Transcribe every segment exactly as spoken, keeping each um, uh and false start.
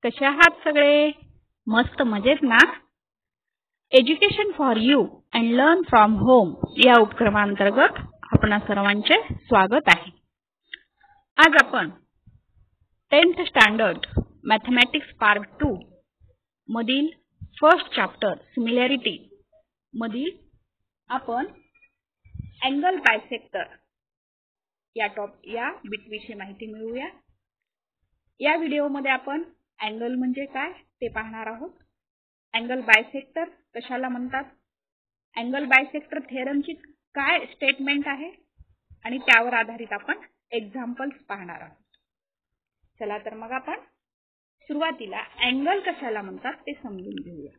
कसे आहात सगळे? मस्त मजेत ना? Education for you and learn from home या उपक्रमांतर्गत आपणा सर्वांचे स्वागत आहे. आज आपण tenth standard mathematics part two मधील फर्स्ट चॅप्टर सिमिलॅरिटी मधील आपण अँगल बायसेक्टर या टॉप या बिट विषयी माहिती मिळवूया. या व्हिडिओमध्ये आपण अँगल म्हणजे काय ते पाहणार आहोत. अँगल बायसेक्टर कशाला म्हणतात, अँगल बायसेक्टर थेरमची काय स्टेटमेंट आहे आणि त्यावर आधारित आपण एक्झाम्पल्स पाहणार आहोत. चला तर मग आपण सुरुवातीला अँगल कशाला म्हणतात ते समजून घेऊया.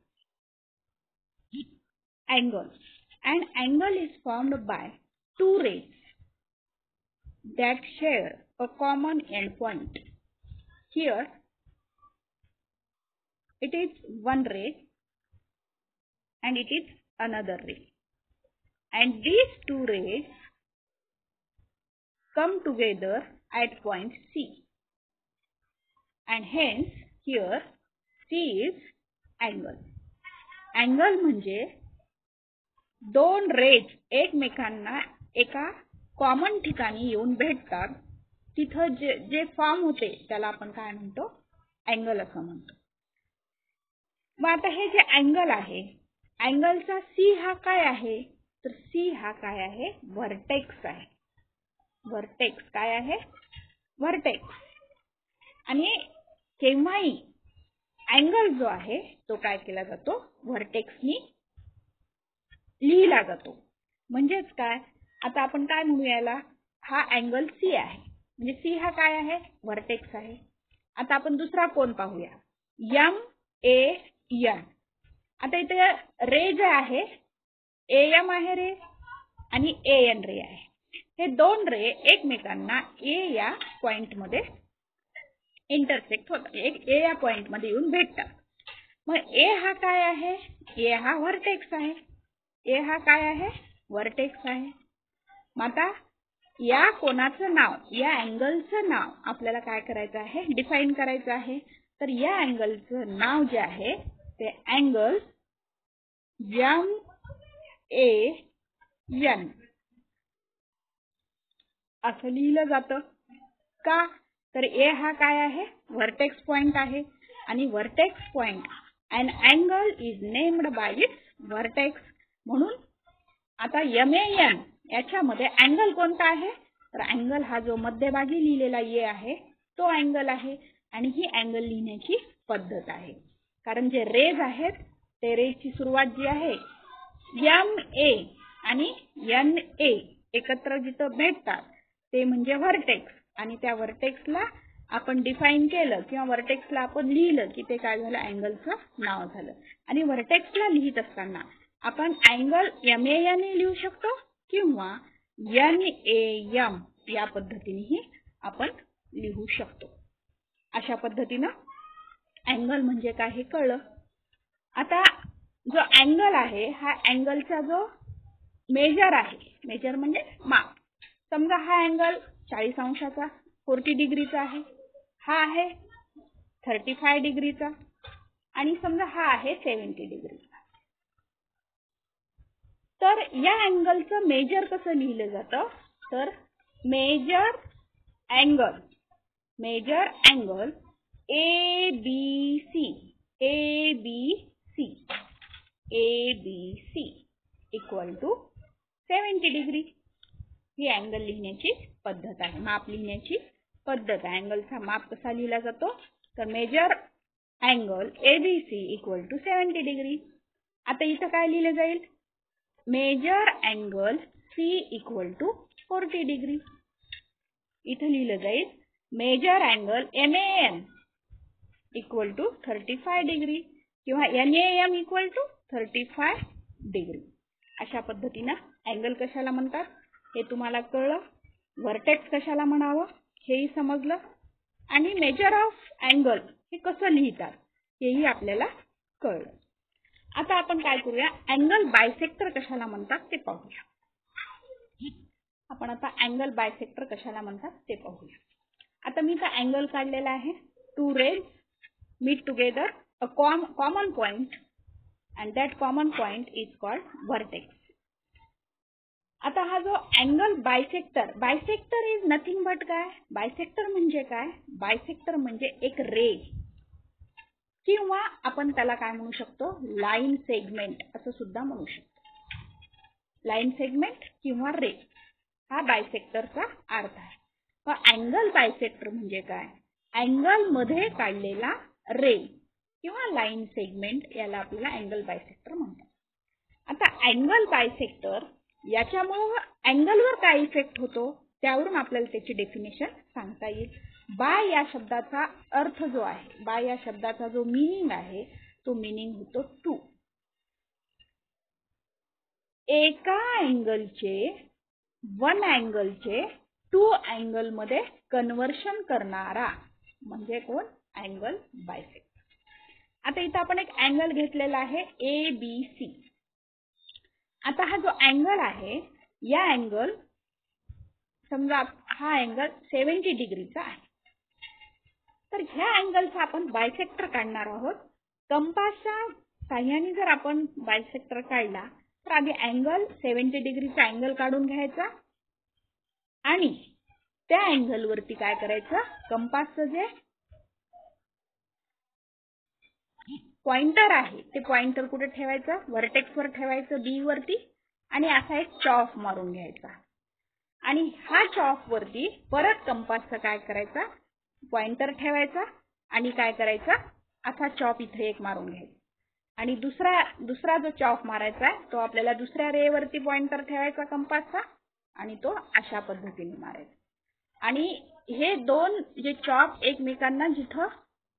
Angle an angle is formed by two rays that share a common endpoint. Here it is one ray and it is another ray, and these two rays come together at point C, and hence here C is angle. Angle म्हणजे दोन raise एकमेकांना एका common ठिकाणी येऊन भेटतात, तिथं जे जे फॉर्म होते त्याला आपण काय म्हणतो, अँगल असं म्हणतो. मग आता हे जे अँगल आहे, अँगलचा सी हा काय आहे, तर सी हा काय आहे, व्हर्टेक्स आहे. व्हर्टेक्स काय आहे, व्हर्टेक्स. आणि केव्हाही अँगल जो आहे तो काय केला जातो, व्हर्टेक्सनी लिहिला जातो. म्हणजेच काय, आता आपण काय म्हणू याला, हा अँगल सी आहे, म्हणजे सी हा काय आहे, व्हर्टेक्स आहे. आता आपण दुसरा कोन पाहूया, एम ए एन. आता इथे रे जे आहे, ए एम आहे रे आणि ए एन रे आहे. हे दोन रे एकमेकांना ए या पॉइंट मध्ये इंटरसेक्ट होतात, एक ए या पॉइंट मध्ये येऊन भेटतात. मग ए हा काय आहे, ए हा व्हर्टेक्स आहे. ए हा काय आहे, व्हर्टेक्स आहे. मग आता या कोणाचं नाव, या अँगलचं नाव आपल्याला काय करायचं आहे, डिफाइन करायचं आहे. तर या अँगलचं नाव जे आहे ते अँगल एम ए एन असं लिहिलं जातं. का, तर ए हा काय आहे, व्हर्टेक्स पॉइंट आहे, आणि vertex point and angle is named by its vertex. म्हणून आता एम ए एन याच्यामध्ये अँगल कोणता आहे, तर अँगल हा जो मध्यभागी लिहिलेला ए आहे तो अँगल आहे. आणि ही अँगल लिहिण्याची पद्धत आहे, कारण जे रेज आहेत ते रेजची सुरुवात जी आहे एम ए आणि एन ए एकत्र जिथं भेटतात ते म्हणजे व्हर्टेक्स. आणि त्या व्हर्टेक्सला आपण डिफाइन केलं किंवा व्हर्टेक्सला आपण लिहिलं की ते काय झालं, अँगलचं नाव झालं. आणि व्हर्टेक्सला लिहित असताना आपण अँगल एम ए एन लिहू शकतो किंवा एन ए एम या पद्धतीनेही आपण लिहू शकतो. अशा पद्धतीनं अँगल म्हणजे काय हे कळलं. आता जो अँगल आहे हा अँगलचा जो मेजर आहे, मेजर म्हणजे माप. समजा हा अँगल चाळीस अंशाचा चाळीस डिग्रीचा आहे, हा आहे पैंतीस डिग्रीचा, आणि समजा हा आहे सत्तर डिग्रीचा. तर या अँगलचं मेजर कसं लिहिलं जातं, तर measure angle, measure angle A B C, A B C, A B C equal to सत्तर डिग्री. ही अँगल लिहिण्याची पद्धत आहे, माप लिहिण्याची पद्धत आहे. अँगलचा माप कसा लिहिला जातो, तर measure angle A B C equal to सत्तर डिग्री. आता इथं काय लिहिलं जाईल, measure angle C equal to चाळीस डिग्री. इथं लिहिलं जाईल measure angle M A N equal to पैंतीस डिग्री किंवा N A M equal to पैंतीस डिग्री. अशा पद्धतीनं अँगल कशाला म्हणतात हे तुम्हाला कळलं. व्हर्टेक्स कशाला म्हणावं हेही समजलं, आणि मेजर ऑफ अँगल हे कसं लिहितात हेही आपल्याला कळलं. आता आपण काय करूया, अँगल बायसेक्टर कशाला म्हणतात ते पाहूया. आपण आता अँगल बायसेक्टर कशाला म्हणतात ते पाहूया. आता मी इथं अँगल काढलेला आहे, two rays meet together a com common point and that common point is called vertex. आता हा जो angle bisector, bisector is nothing but काय, बायसेक्टर म्हणजे काय, बायसेक्टर म्हणजे एक रे किंवा आपण त्याला काय म्हणू शकतो, लाईन सेगमेंट असं सुद्धा म्हणू शकतो. लाईन सेगमेंट किंवा रे हा बायसेक्टरचा अर्थ आहे. पण अँगल बायसेक्टर म्हणजे काय, अँगल मध्ये काढलेला रे किंवा लाईन सेगमेंट याला आपल्याला अँगल बायसेक्टर म्हणतात. आता अँगल बायसेक्टर याच्यामुळे अँगलवर काय इफेक्ट होतो त्यावरून आपल्याला त्याची डेफिनेशन सांगता येईल. बाय या शब्दाचा अर्थ जो आहे, बाय या शब्दाचा जो मीनिंग आहे तो मीनिंग होतो टू. एका अँगलचे वन अँगलचे टू अँगल मध्ये कन्वर्शन करणारा म्हणजे कोण, अँगल बायसेक्टर. आता इथं आपण एक अँगल घेतलेला आहे ए बी सी. आता हा जो अँगल आहे या अँगल समजा हा अँगल सत्तर डिग्रीचा आहे. तर ह्या अँगलचा आपण बायसेक्टर काढणार आहोत. कंपासच्या साह्याने जर आपण बायसेक्टर काढला तर आधी अँगल सत्तर डिग्रीचा अँगल काढून घ्यायचा आणि त्या अँगल वरती काय करायचं, कंपासचं जे पॉइंटर आहे ते पॉइंटर कुठे ठेवायचं, वर्टेक्स वर ठेवायचं बी वरती आणि असा एक चॉफ मारून घ्यायचा आणि हा चॉफ वरती परत कंपासचा काय करायचा, पॉइंटर ठेवायचा आणि काय करायचा, असा चॉप इथे एक मारून घ्यायचा आणि दुसरा दुसरा जो चॉप मारायचा आहे तो आपल्याला दुसऱ्या रे वरती पॉइंटर ठेवायचा कंपासचा आणि तो अशा पद्धतीने मारायचा. आणि हे दोन जे चॉप एकमेकांना जिथं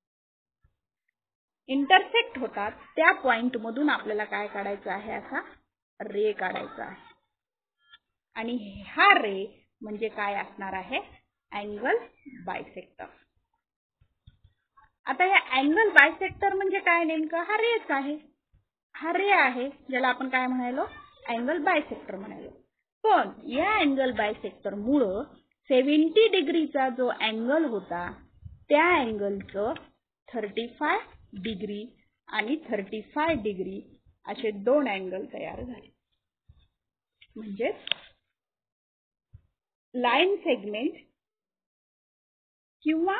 इंटरसेक्ट होतात त्या पॉइंट मधून आपल्याला काय काढायचं आहे, असा रे काढायचा आहे आणि हा रे म्हणजे काय असणार आहे, अँगल बायसेक्टर. आता या अँगल बायसेक्टर म्हणजे काय, नेमकं हा रेच आहे, हा रे आहे ज्याला आपण काय म्हणालो, अँगल बायसेक्टर म्हणालो. पण या अँगल बायसेक्टर मुळे सत्तर डिग्रीचा जो अँगल होता त्या अँगलचं पैंतीस डिग्री आणि पैंतीस डिग्री असे दोन अँगल तयार झाले. म्हणजे लाईन सेगमेंट किंवा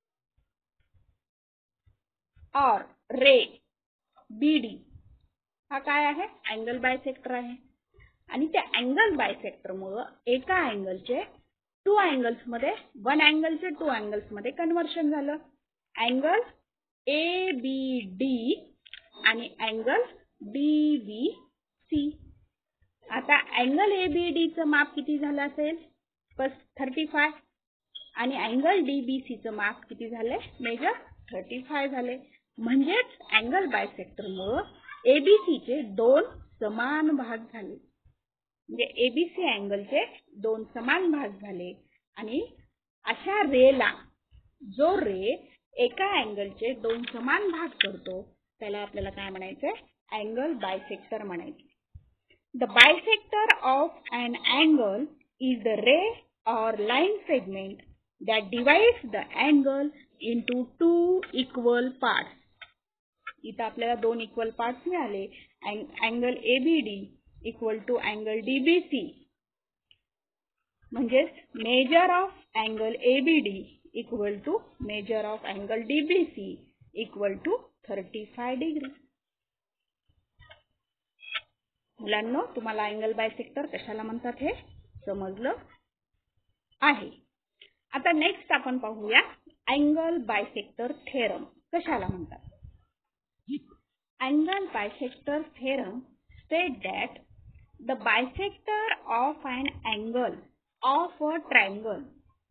और रे बीडी हा काय आहे, अँगल बायसेक्टर आहे. आणि त्या अँगल बायसेक्टर मुळे एका अँगलचे टू अँगल्स मध्ये, वन अँगलचे टू अँगल्स मध्ये कन्वर्शन झालं. अँगल ए बी डी आणि अँगल डी बी सी. आता अँगल ए बी डी चं माप किती झालं असेल, पैंतीस आणि अँगल डी बी सी चं माप किती झाले, मेजर पैंतीस झाले. म्हणजेच अँगल बायसेक्टर मुळे एबीसी चे दोन समान भाग झाले. म्हणजे एबीसी अँगलचे दोन समान भाग झाले आणि अशा रेला, जो रे एका अँगलचे दोन समान भाग करतो त्याला आपल्याला काय म्हणायचंय, अँगल बायसेक्टर म्हणायचे. The bisector of an angle is the ray or line segment that divides the angle into two equal parts. इथं आपल्याला दोन इक्वल पार्ट्स मिळाले. Angle A B D equal to angle D B C. म्हणजे measure of angle A B D equal to measure of angle D B C equal to पैंतीस degree. मुलांनो, तुम्हाला angle bisector कशाला म्हणतात हे समजलं आहे. आता नेक्स्ट आपण पाहूया अँगल बायसेक्टर थेरम कशाला म्हणतात. Angle bisector theorem state that the bisector of an angle of a triangle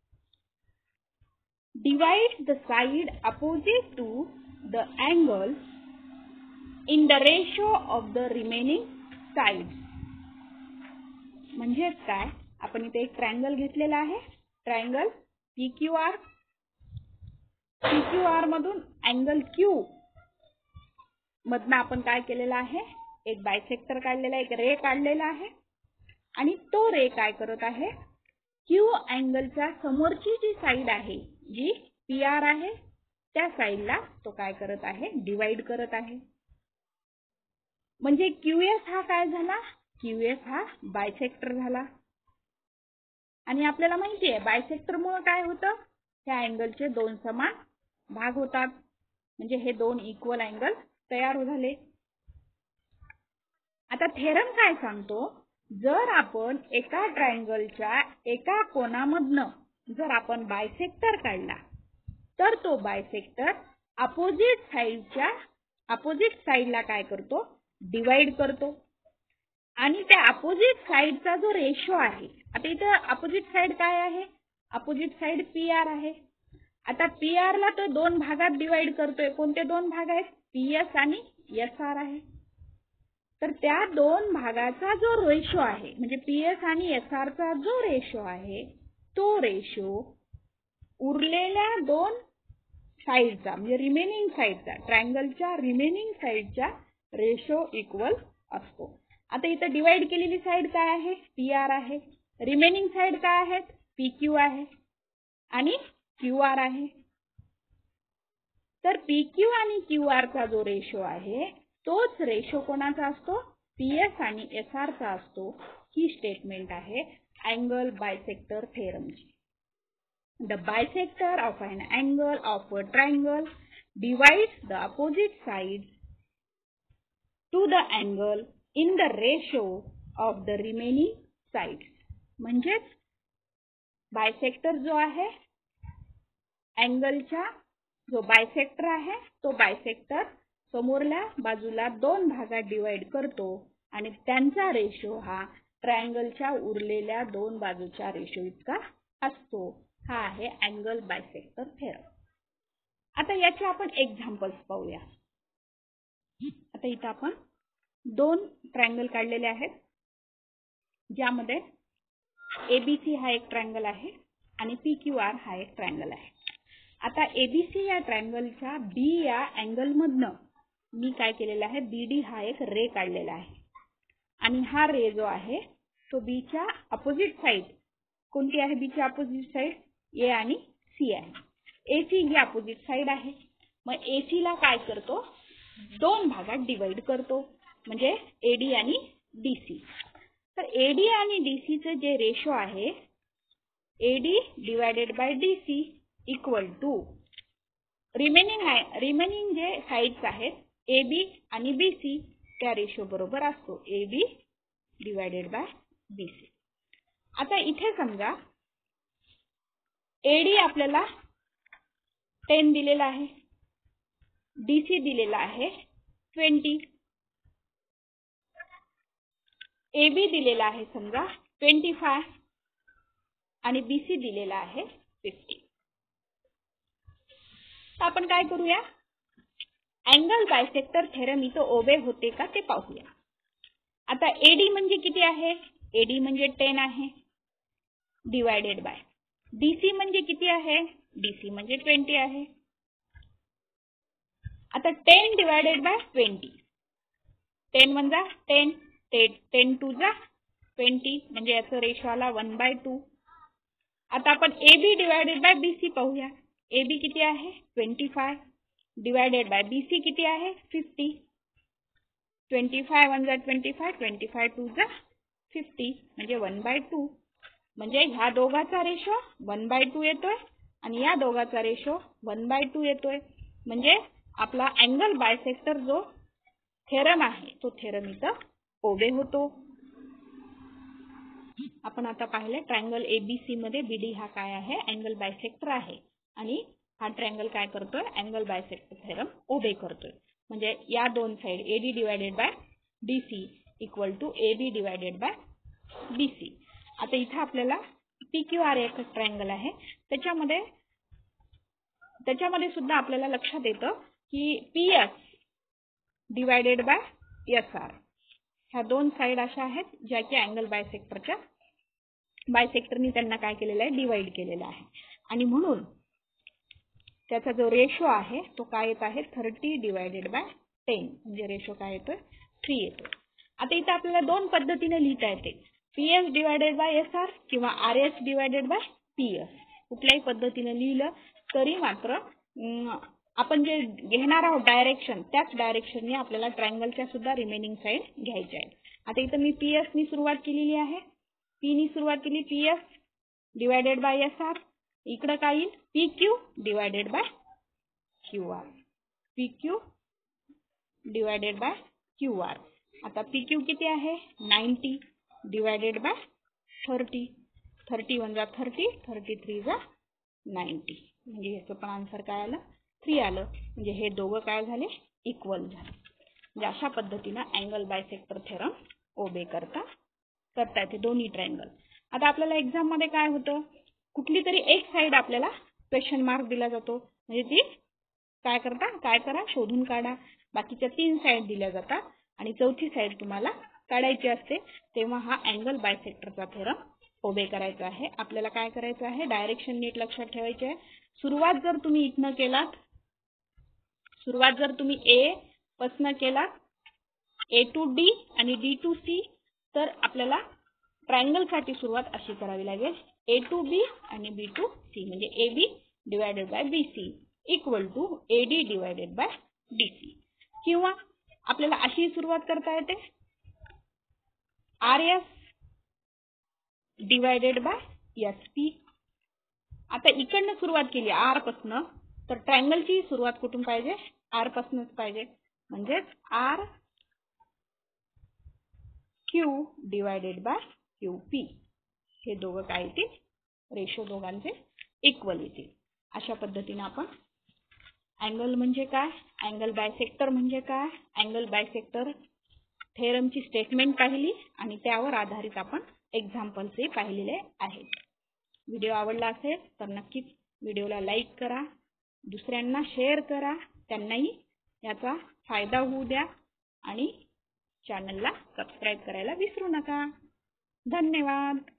divides the side opposite to the angle in the ratio of the remaining sides. म्हणजे काय, आपण इथे एक triangle घेतलेला आहे. Triangle P Q R. P Q R मधून angle Q मधनं आपण काय केलेलं आहे, एक बायसेक्टर काढलेला, एक रे काढलेला आहे आणि तो रे काय करत आहे, क्यू अँगलच्या समोरची जी साइड आहे जी पी आर आहे त्या साईडला तो काय करत आहे, डिवाइड करत आहे. म्हणजे क्यूएस हा काय झाला, क्यूएस हा बायसेक्टर झाला. आणि आपल्याला माहिती आहे बायसेक्टर मुळे काय होतं, त्या अँगलचे दोन समान भाग होतात. म्हणजे हे दोन इक्वल अँगल तयार झाले. आता थेरम काय सांगतो, जर आपण एका ट्रायंगलच्या एका कोनामधनं जर आपण बायसेक्टर काढला तर तो बायसेक्टर अपोजिट साइडच्या अपोजिट साइडला काय करतो, डिवाइड करतो. आणि त्या अपोजिट साइडचा जो रेशो आहे, आता इथं अपोजिट साइड काय आहे, अपोजिट साइड पी आर आहे. आता पी आर ला तो दोन भागात डिवाइड करतोय. कोणते दोन भाग आहेत, पी एस आणि एस आर आहे. तर त्या दोन भागाचा जो रेशो आहे, म्हणजे पी एस आणि एस आर चा जो रेशो आहे, तो रेशो उरलेल्या दोन साइडचा म्हणजे रिमेनिंग साइडचा, ट्रायंगलच्या रिमेनिंग साइडच्या रेशो इक्वल असतो. आता इथं डिवाइड केलेली साइड काय आहे, पी आर आहे. रिमेनिंग साइड काय आहेत, पी क्यू आहे आणि क्यू आर आहे. तर पी क्यू आणि क्यू आर चा जो रेशो आहे तोच रेशो कोणाचा असतो, पी एस आणि एस आर चा असतो. ही स्टेटमेंट आहे अँगल बायसेक्टर थेरमची. The bisector of an angle of a triangle divides the opposite sides to the angle in the ratio of the remaining sides. म्हणजेच बायसेक्टर जो आहे, अँगलच्या जो बायसेक्टर आहे तो बायसेक्टर समोरल्या बाजूला दोन भागात डिवाइड करतो आणि त्यांचा रेशो हा ट्रायंगलच्या उरलेल्या दोन बाजूच्या रेशो इतका असतो. हा आहे अँगल बायसेक्टर थेरम. आता याचे आपण एक्झाम्पल्स पाहूया. आता इथं आपण दोन ट्रायंगल काढलेले आहेत, ज्यामध्ये एबीसी हा एक ट्रायंगल आहे आणि पी क्यू आर हा एक ट्रायंगल आहे. आता एबीसी या ट्रायंगलच्या बी या अँगल मधनं मी काय केलेलं आहे, बीडी हा एक रे काढलेला आहे. आणि हा रे जो आहे तो बीच्या अपोजिट साइड, कोणती आहे बीची अपोजिट साइड, ए आणि सी आहे. एसी ही अपोजिट साइड आहे. मग एसी ला काय करतो, दोन भागात डिवाइड करतो, म्हणजे एडी आणि डीसी. तर एडी आणि डीसी चे जे रेशो आहे, AD divided by DC equal to remaining आहे रिमेनिंग जे साइड्स आहेत एबी आणि बीसी त्या रेशो बरोबर असतो, एबी डिवायडेड बाय बीसी. आता इथे समजा एडी आपल्याला टेन दिलेला आहे, डीसी दिलेला आहे ट्वेंटी, एबी दिलेला आहे समजा ट्वेंटी फाय आणि बीसी दिलेला आहे फिफ्टी. तर आपण काय करूया, अँगल बायसेक्टर थेरम इथं ओबे होते का ते पाहूया. आता एडी म्हणजे किती आहे, एडी म्हणजे टेन आहे डिवायडेड बाय डीसी म्हणजे किती आहे, डीसी म्हणजे ट्वेंटी आहे. आता ten divided by twenty, ten one जा टेन, टेन टू जा ट्वेंटी, म्हणजे याचा रेशो आला वन बाय टू. आता आपण एबी डिवायडेड बाय बीसी पाहूया. एबी किती आहे twenty five divided by BC किती आहे फिफ्टी. ट्वेंटी फाय वन जा twenty five, twenty five two जा फिफ्टी, म्हणजे वन बाय टू. म्हणजे ह्या दोघाचा रेशो वन बाय टू येतोय आणि या दोघाचा रेशो वन बाय टू येतोय. म्हणजे आपला अँगल बायसेक्टर जो थेरम आहे तो थेरम इथं ओबे होतो. आपण आता पाहिले ट्रायंगल एबीसी मध्ये बीडी हा काय आहे, अँगल बायसेक्टर आहे आणि हा ट्रायंगल काय करतोय, अँगल बायसेक्टर थेरम ओबे करतोय. म्हणजे या दोन side AD divided by DC equal to AB divided by BC. आता इथे आपल्याला पी क्यू आर एक ट्रायंगल आहे, त्याच्यामध्ये त्याच्यामध्ये सुद्धा आपल्याला लक्षात येतं की P S divided by S R ह्या दोन साइड अशा आहेत ज्या की अँगल बायसेक्टरच्या बायसेक्टरनी त्यांना काय केलेलं आहे, डिवाइड केलेलं आहे. आणि म्हणून त्याचा जो रेशो आहे तो काय येत आहे, थर्टी डिवायडेड बाय टेन, म्हणजे रेशो काय येतोय, थ्री येतो. आता इथे आपल्याला दोन पद्धतीने लिहिता येते, P S divided by S R किंवा R S divided by P S. कुठल्याही पद्धतीने लिहिलं तरी मात्र आपण जे घेणार आहोत डायरेक्शन त्याच डायरेक्शनने आपल्याला ट्रायंगलच्या सुद्धा रिमेनिंग साइड घ्यायच्या आहेत. आता इथं मी पी एस नी सुरुवात केलेली आहे. पी नी सुरुवात केली, P S divided by S R. इकडं काय येईल, P Q divided by Q R. P Q divided by Q R. आता पी क्यू किती आहे, ninety divided by thirty. Thirty one जा थर्टी, थर्टी थ्री जा नाईन्टी. म्हणजे ह्याचं पण आन्सर काय आलं, थ्री आलं. म्हणजे हे दोघं काय झाले, इक्वल झाले. म्हणजे अशा पद्धतीनं अँगल बायसेक्टर थेरम ओबे करता करता येते दोन्ही ट्रायंगल. आता आपल्याला एक्झाम मध्ये काय होतं, कुठली तरी एक साइड आपल्याला क्वेश्चन मार्क दिला जातो, म्हणजे ती काय करता काय करा शोधून काढा. बाकीच्या तीन साइड दिल्या जातात आणि चौथी साइड तुम्हाला काढायची असते. तेव्हा हा अँगल बायसेक्टरचा थेरम ओबे करायचा आहे. आपल्याला काय करायचं आहे, डायरेक्शन नीट लक्षात ठेवायचे आहे. सुरुवात जर तुम्ही इथनं केलात, सुरुवात जर तुम्ही ए पासून केलात, ए टू डी आणि डी टू सी, तर आपल्याला ट्रायंगल साठी सुरुवात अशी करावी लागेल, ए टू बी आणि बी टू सी. म्हणजे A B divided by B C equal to A D divided by D C. किंवा आपल्याला अशी सुरुवात करता येते, R S divided by S P. आता इकडनं सुरुवात केली आर पासून, तर ट्रायंगलची सुरुवात कुठून पाहिजे, आर पासूनच पाहिजे. म्हणजे R Q divided by Q P. हे दोघं काय येतील, रेशो दोघांचे इक्वल येतील. अशा पद्धतीने आपण अँगल म्हणजे काय, अँगल बायसेक्टर म्हणजे काय, अँगल बायसेक्टर थेरमची स्टेटमेंट पाहिली आणि त्यावर आधारित आपण एक्झाम्पल्सही पाहिलेले आहेत. व्हिडिओ आवडला असेल तर नक्कीच व्हिडिओला लाईक करा, दुसऱ्यांना शेअर करा, त्यांनाही याचा फायदा होऊ द्या आणि चॅनलला सबस्क्राईब करायला विसरू नका. धन्यवाद.